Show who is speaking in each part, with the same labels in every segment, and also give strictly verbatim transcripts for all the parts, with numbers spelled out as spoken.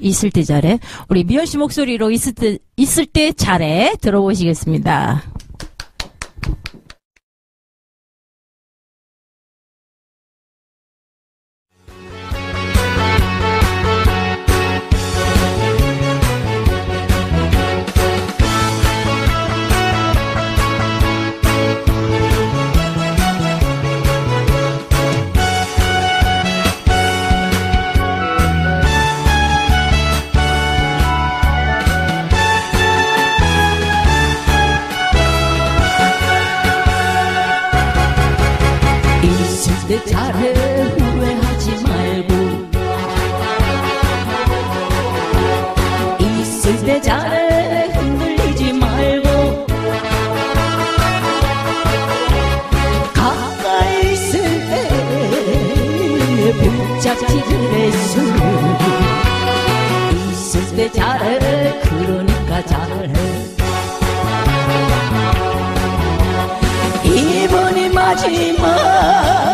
Speaker 1: 있을 때 잘해. 우리 미연 씨 목소리로 있을 때, 있을 때 잘해. 들어보시겠습니다.
Speaker 2: 내 잘해 후회하지 말고 있을 때 잘해 흔들리지 말고 가까이 있을 때 붙잡지 그랬어 있을 때 잘해 그러니까 잘해 이번이 마지막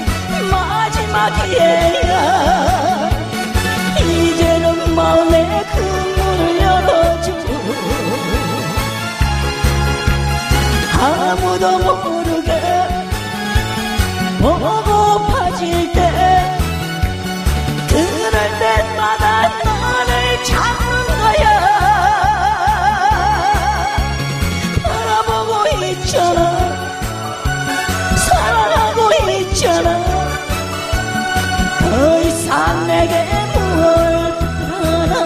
Speaker 2: 마지막이야 이제는 마음의 그 문을 열어줘 아무도 모르게 보고파질 때 그럴 때마다 너를 찾는 거야 바라보고 있잖아 사랑하고 있잖아 더 이상 내게 뭘 바라나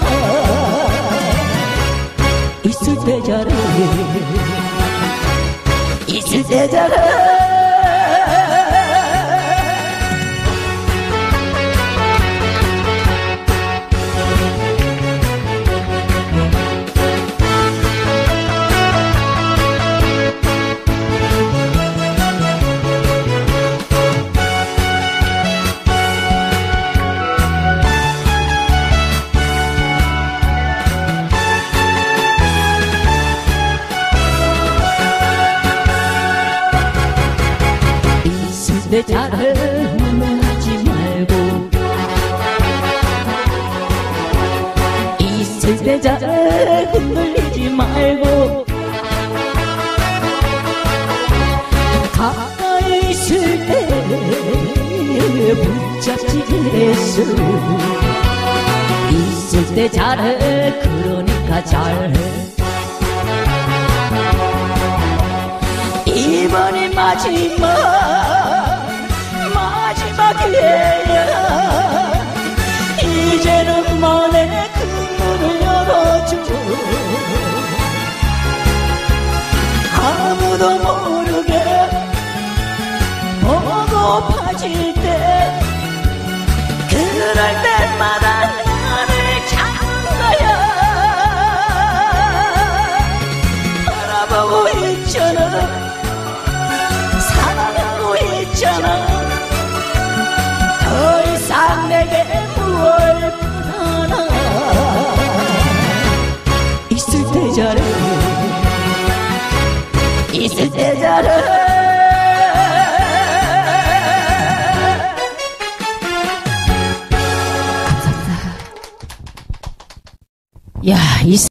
Speaker 2: 있을 때 잘해 있을 때 잘해 내 잘해 후회하지 말고 있을 때 잘해 흔들리지 말고 가까이 있을 때 붙잡지 그랬어 있을 때 잘해 그러니까 잘해 이번이 마지막 마지막이야 이제는 만의 그 문을 열어줘 아무도 모르게 보고파질 때 그럴 때마다 나를 찾는 거야 바라보고 있잖아 사랑하고 있잖아 더 이상 내게 무얼 바라나 있을 때 잘해 있을 때 잘해
Speaker 1: 야, 이